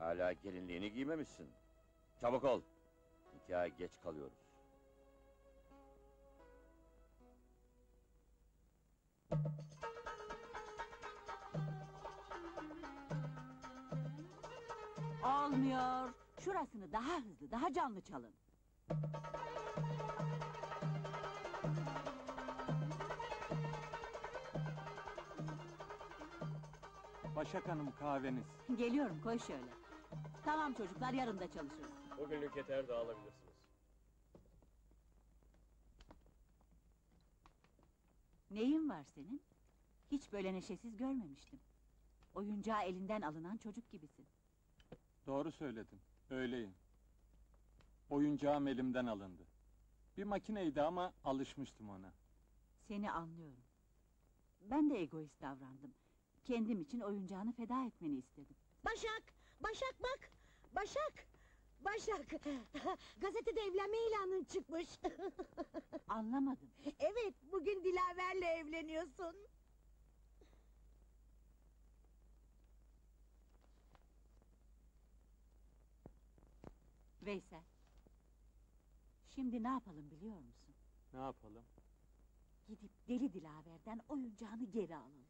Hala gelinliğini giymemişsin. Çabuk ol. Nikaha geç kalıyoruz. Olmuyor. Şurasını daha hızlı, daha canlı çalın. Başak Hanım, kahveniz. Geliyorum, koy şöyle. Tamam çocuklar, yarın da çalışırız. Bugünlük yeter, dağılabilirsiniz. Neyin var senin? Hiç böyle neşesiz görmemiştim. Oyuncağı elinden alınan çocuk gibisin. Doğru söyledin, öyleyim. Oyuncağım elimden alındı. Bir makineydi ama alışmıştım ona. Seni anlıyorum. Ben de egoist davrandım. Kendim için oyuncağını feda etmeni istedim. Başak! Başak bak! Başak! Başak! Gazetede evlenme ilanın çıkmış. Anlamadım. Evet, bugün Dilaver'le evleniyorsun. Veysel. Şimdi ne yapalım biliyor musun? Ne yapalım? Gidip Deli Dilaver'den oyuncağını geri alalım.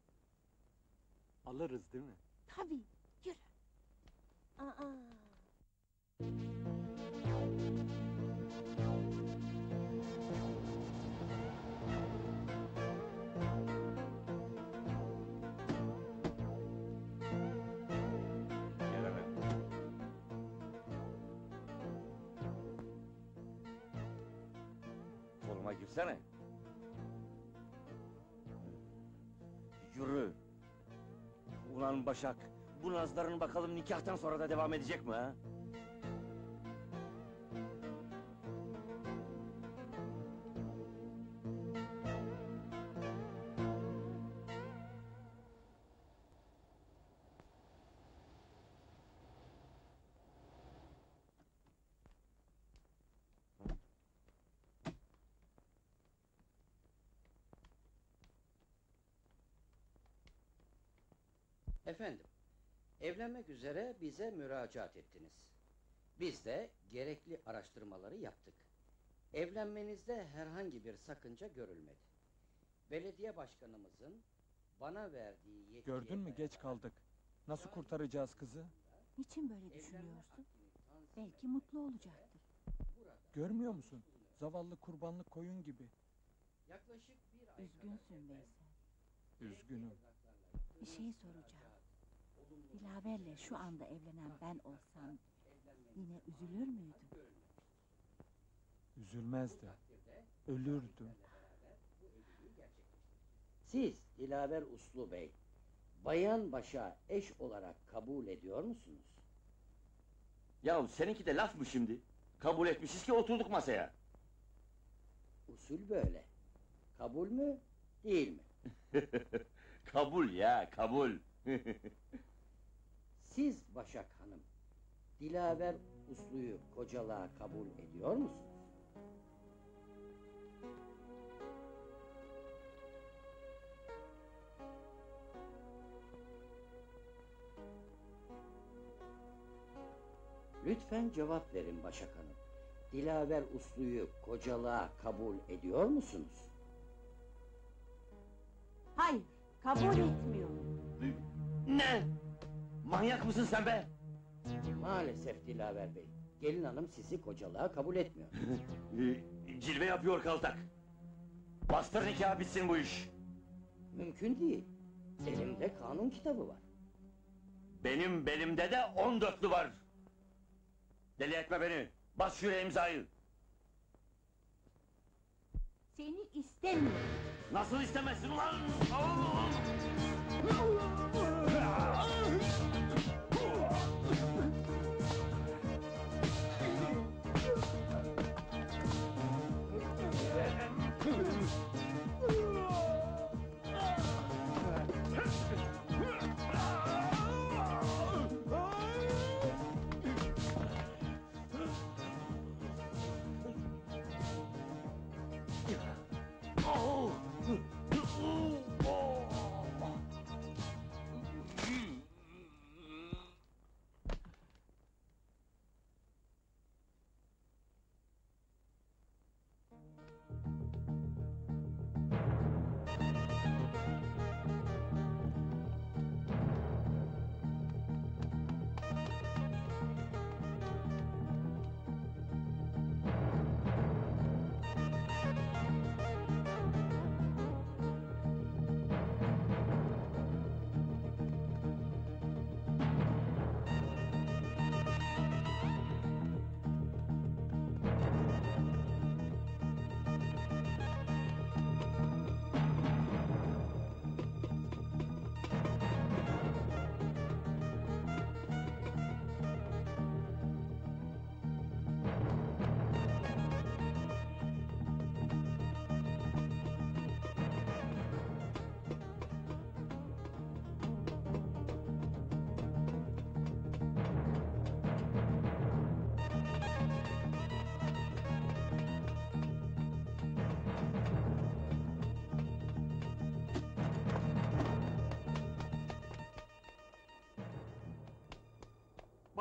Alırız değil mi? Tabii, yürü. Aa. Gelemem. Koluma girsene. Yürü. Ulan Başak, bu nazların bakalım nikahtan sonra da devam edecek mi ha? Efendim, evlenmek üzere bize müracaat ettiniz. Biz de gerekli araştırmaları yaptık. Evlenmenizde herhangi bir sakınca görülmedi. Belediye başkanımızın bana verdiği yetkiye... Gördün mü, geç kaldık. Nasıl kurtaracağız kızı? Niçin böyle düşünüyorsun? Belki mutlu olacaktır. Görmüyor musun? Zavallı kurbanlık koyun gibi. Yaklaşık bir ay Üzgünsün Veysel. Üzgünüm. Bir şey soracağım. Dilaver'le şu anda evlenen ben olsam... yine üzülür müydün? Üzülmezdi. Ölürdüm. Siz Dilaver Uslu Bey, Bayan Baş'a eş olarak kabul ediyor musunuz? Ya seninki de laf mı şimdi? Kabul etmişiz ki oturduk masaya. Usul böyle. Kabul mü, değil mi? Kabul ya, kabul. Siz Başak Hanım, Dilaver Uslu'yu kocalığa kabul ediyor musunuz? Lütfen cevap verin Başak Hanım. Dilaver Uslu'yu kocalığa kabul ediyor musunuz? Hayır, kabul etmiyorum. Ne? Manyak mısın sen be? Maalesef Dilaver Bey, gelin hanım sizi kocalığa kabul etmiyor. Cilve yapıyor kaltak. Bastır nikah, bitsin bu iş. Mümkün değil. Elimde kanun kitabı var. Benim belimde de 14'lü var. Deli etme beni. Bas şuraya imzayı. Seni istemiyorum. Nasıl istemezsin ulan?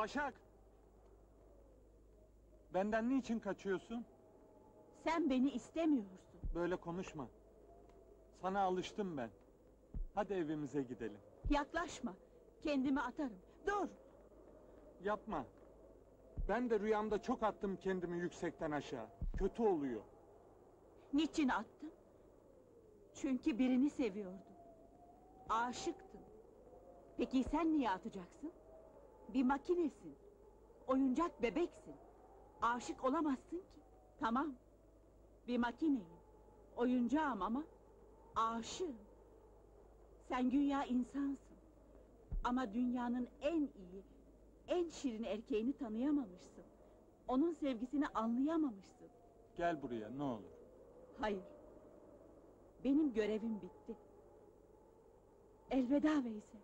Başak! Benden niçin kaçıyorsun? Sen beni istemiyorsun. Böyle konuşma. Sana alıştım ben. Hadi evimize gidelim. Yaklaşma. Kendimi atarım. Dur. Yapma. Ben de rüyamda çok attım kendimi yüksekten aşağı. Kötü oluyor. Niçin attın? Çünkü birini seviyordum. Aşıktın. Peki sen niye atacaksın? Bir makinesin. Oyuncak bebeksin. Aşık olamazsın ki. Tamam. Bir makineyim. Oyuncağım ama aşığım. Sen güya insansın. Ama dünyanın en iyi, en şirin erkeğini tanıyamamışsın. Onun sevgisini anlayamamışsın. Gel buraya ne olur. Hayır. Benim görevim bitti. Elveda Veysel.